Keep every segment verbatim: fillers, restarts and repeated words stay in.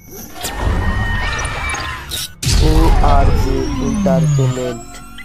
ও আর জি entertainment.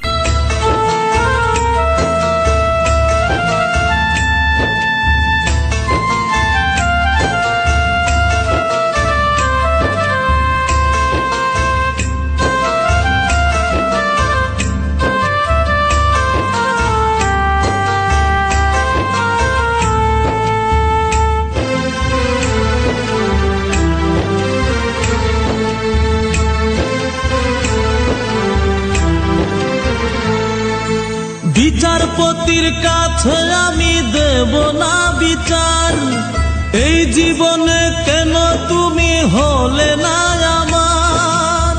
বিচারপতির কাছে আমি দেব না বিচার, এই জীবনে কেন তুমি হলে না আমার।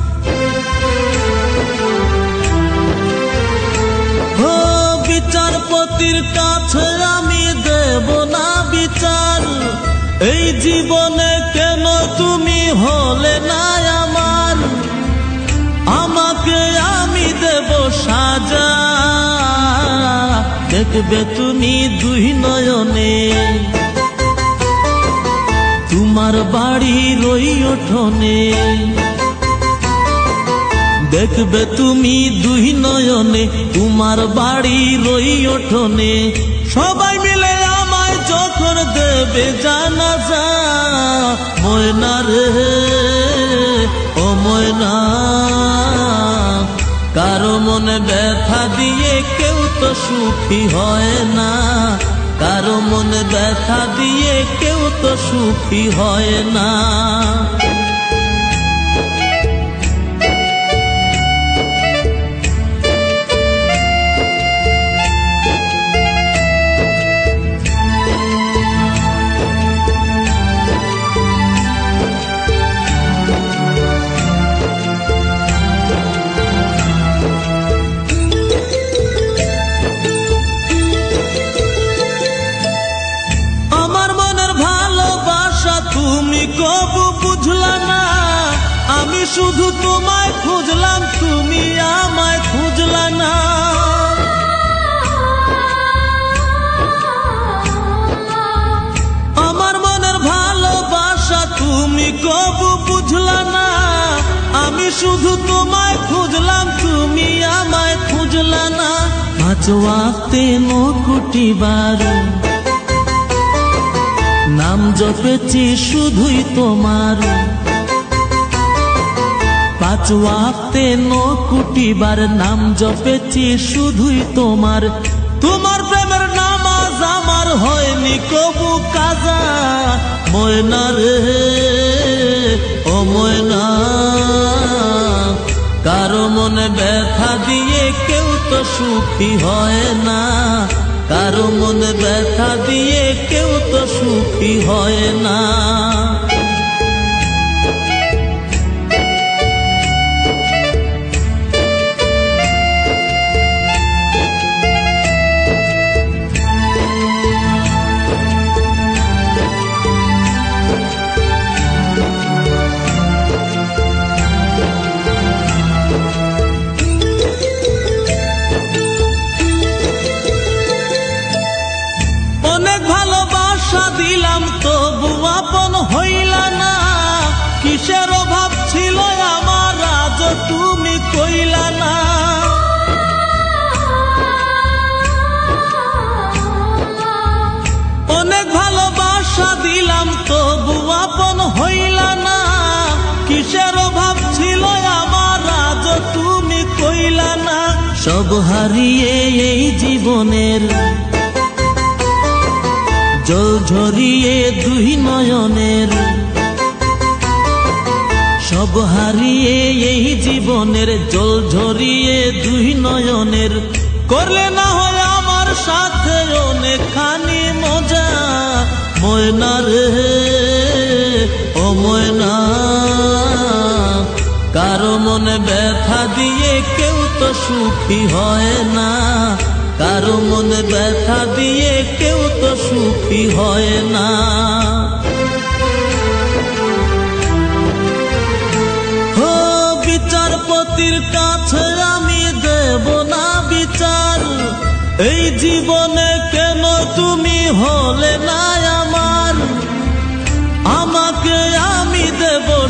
ও বিচারপতির কাছে আমি দেব না বিচার, এই জীবনে কেন তুমি হলে না আমার। আমাকে আমি দেব সাজা, দেখবে তুমি দুই নয়নে, তোমার বাড়ির ওই উঠোনে। দেখবে তুমি দুই নয়নে, তোমার বাড়ির ওই উঠোনে। সবাই মিলে আমায় যখন দেবে জানাজা, ময়না রে ও ময়না, কারো মনে ব্যথা দিয়ে কেউ তো সুখী হয় না, কারো মনে ব্যথা দিয়ে কেউ তো সুখী হয় না। কবু বুঝলা না, আমি শুধু তোমায় খুঁজলাম, তুমি আমায় খুঁজলা না। আমার মনের ভালোবাসা তুমি কবু বুঝলা না, আমি শুধু তোমায় খুঁজলাম, তুমি আমায় খুঁজলা না। পাঁচ ওয়াক্তে নকুটি বার নাম জপেছি শুধুই তোমার, পাঁচ ওয়াক্তে নকুটি বার নাম জপেছি শুধুই তোমার। তোমার প্রেমের নামাজ আমার হয়নি কবু কাজা, ময়না রে ও ময়না, কারো মনে ব্যথা দিয়ে কেউ তো সুখী হয় না, কারো মনে ব্যথা দিয়ে কেউ তো সুখী হয় না। দিলাম তবু আপন হইলা না, কিসের অভাব ছিল আমার আজ তুমি কইলা না। অনেক ভালোবাসা দিলাম তবু আপন হইলা না, কিসের অভাব ছিল আমার আজ তুমি কইলা না। সব হারিয়ে এই জীবনের জল ঝরিয়ে দুই নয়নের, সব হারিয়ে এই জীবনের জল ঝরিয়ে দুই নয়নের। করলে না হয় আমার সাথে অনেকখানি মজা, ময়না রে ও ময়না, কারো মনে ব্যথা দিয়ে কেউ তো সুখী হয় না, কারো মনে ব্যথা দিয়ে কেউ তো সুখী হয় না। ও বিচারপতির কাছে আমি দেব না বিচার, এই জীবনে কেন তুমি হলে না আমার। আমাকে আমি দেব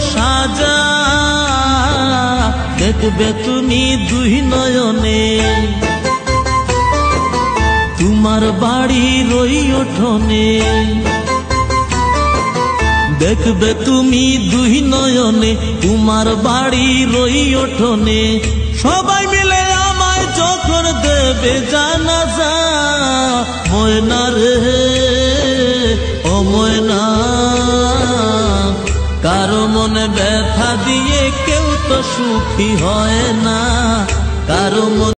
দেখবে তুমি দুই নয়নে, তোমার বাড়ির ওই উঠোনে। দেখবে তুমি দুই নয়নে, তোমার বাড়ির ওই উঠোনে। সবাই মিলে আমায় যখন দেবে জানাজা, ময়না রে ও ময়না, কারো মনে ব্যথা দিয়ে কেউ তো সুখী হয় না, কারো মনে